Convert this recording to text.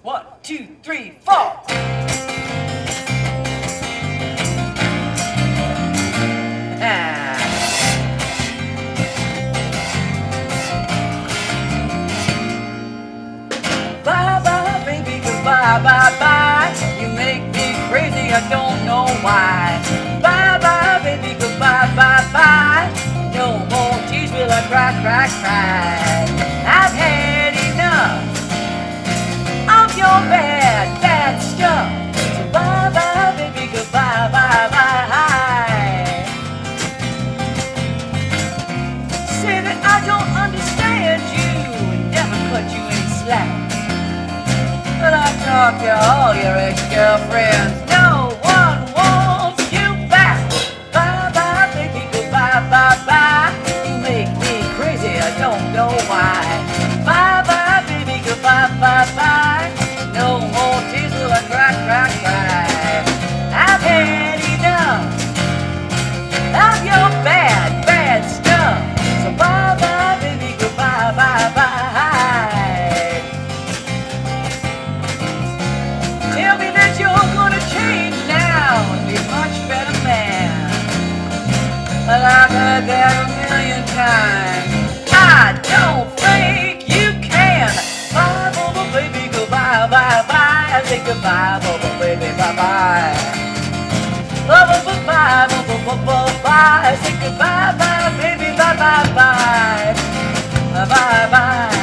1, 2, 3, 4. Bye bye, baby, goodbye, bye bye. You make me crazy, I don't know why. Bye bye, baby, goodbye, bye bye. No more tears will I cry, cry, cry. I've had enough of your bad, bad stuff. So bye bye, baby, goodbye, bye bye. Say that I don't understand you and never cut you any slack. But I talk to all your ex-girlfriends, no one wants you back. Bye bye, baby, goodbye, bye bye. You make me crazy, I don't know why. Bye bye, baby, goodbye, bye bye. No more tears will I cry, cry, cry. I've had enough of your bad, bad stuff. So bye bye, baby, goodbye, bye bye. Tell me that you're gonna change now and be a much better man. But I've heard that a million times. I don't think you can. Bye, bye, baby, goodbye, bye, bye. I say goodbye, bye, baby, bye, bye. Bye, bye, bye, bye, bye, bye, bye. I say goodbye, bye, baby, bye, bye, bye. Bye, bye, bye.